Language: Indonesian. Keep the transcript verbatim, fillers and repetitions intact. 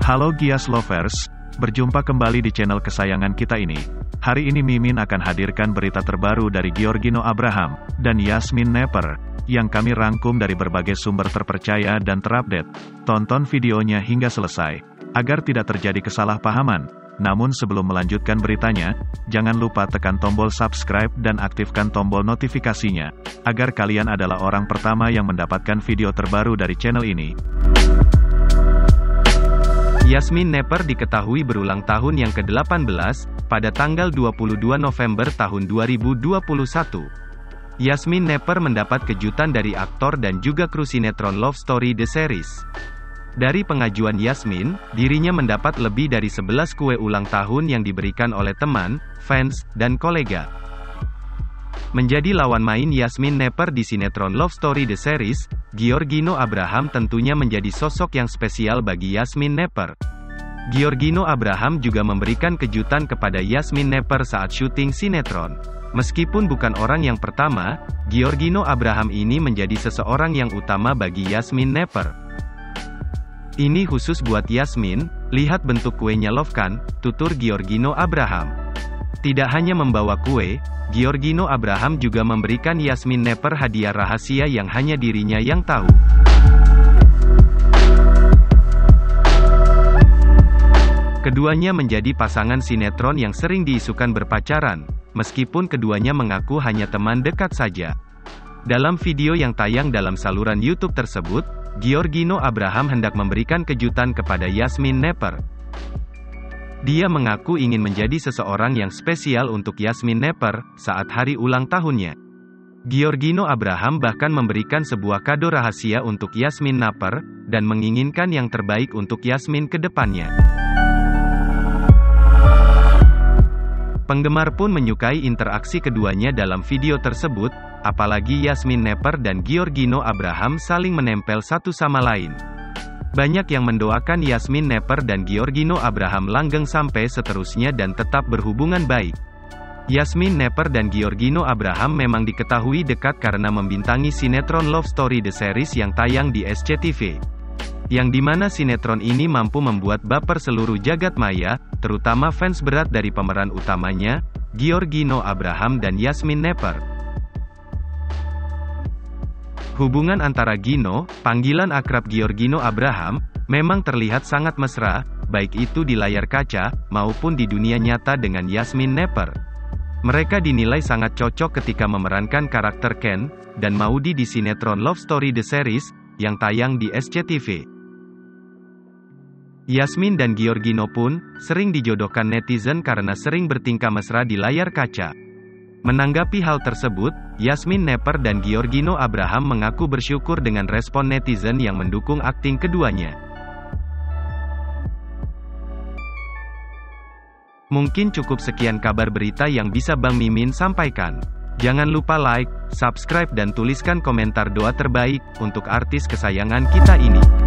Halo Gias Lovers, berjumpa kembali di channel kesayangan kita ini. Hari ini Mimin akan hadirkan berita terbaru dari Giorgino Abraham dan Yasmin Nepper, yang kami rangkum dari berbagai sumber terpercaya dan terupdate. Tonton videonya hingga selesai, agar tidak terjadi kesalahpahaman. Namun sebelum melanjutkan beritanya, jangan lupa tekan tombol subscribe dan aktifkan tombol notifikasinya, agar kalian adalah orang pertama yang mendapatkan video terbaru dari channel ini. Yasmin Nepper diketahui berulang tahun yang ke delapan belas, pada tanggal dua puluh dua November tahun dua ribu dua puluh satu. Yasmin Nepper mendapat kejutan dari aktor dan juga kru sinetron Love Story The Series. Dari pengajuan Yasmin, dirinya mendapat lebih dari sebelas kue ulang tahun yang diberikan oleh teman, fans, dan kolega. Menjadi lawan main Yasmin Nepper di sinetron Love Story The Series, Giorgino Abraham tentunya menjadi sosok yang spesial bagi Yasmin Nepper. Giorgino Abraham juga memberikan kejutan kepada Yasmin Nepper saat syuting sinetron. Meskipun bukan orang yang pertama, Giorgino Abraham ini menjadi seseorang yang utama bagi Yasmin Nepper. "Ini khusus buat Yasmin, lihat bentuk kuenya love kan," tutur Giorgino Abraham. Tidak hanya membawa kue, Giorgino Abraham juga memberikan Yasmin Nepper hadiah rahasia yang hanya dirinya yang tahu. Keduanya menjadi pasangan sinetron yang sering diisukan berpacaran, meskipun keduanya mengaku hanya teman dekat saja. Dalam video yang tayang dalam saluran YouTube tersebut, Giorgino Abraham hendak memberikan kejutan kepada Yasmin Nepper. Dia mengaku ingin menjadi seseorang yang spesial untuk Yasmin Nepper saat hari ulang tahunnya. Giorgino Abraham bahkan memberikan sebuah kado rahasia untuk Yasmin Nepper, dan menginginkan yang terbaik untuk Yasmin ke depannya. Penggemar pun menyukai interaksi keduanya dalam video tersebut, apalagi Yasmin Nepper dan Giorgino Abraham saling menempel satu sama lain. Banyak yang mendoakan Yasmin Nepper dan Giorgino Abraham langgeng sampai seterusnya dan tetap berhubungan baik. Yasmin Nepper dan Giorgino Abraham memang diketahui dekat karena membintangi sinetron Love Story The Series yang tayang di S C T V. Yang dimana sinetron ini mampu membuat baper seluruh jagat maya, terutama fans berat dari pemeran utamanya, Giorgino Abraham dan Yasmin Nepper. Hubungan antara Gino, panggilan akrab Giorgino Abraham, memang terlihat sangat mesra, baik itu di layar kaca, maupun di dunia nyata dengan Yasmin Nepper. Mereka dinilai sangat cocok ketika memerankan karakter Ken dan Maudy di sinetron Love Story The Series, yang tayang di S C T V. Yasmin dan Giorgino pun sering dijodohkan netizen karena sering bertingkah mesra di layar kaca. Menanggapi hal tersebut, Yasmin Nepper dan Giorgino Abraham mengaku bersyukur dengan respon netizen yang mendukung akting keduanya. Mungkin cukup sekian kabar berita yang bisa Bang Mimin sampaikan. Jangan lupa like, subscribe dan tuliskan komentar doa terbaik untuk artis kesayangan kita ini.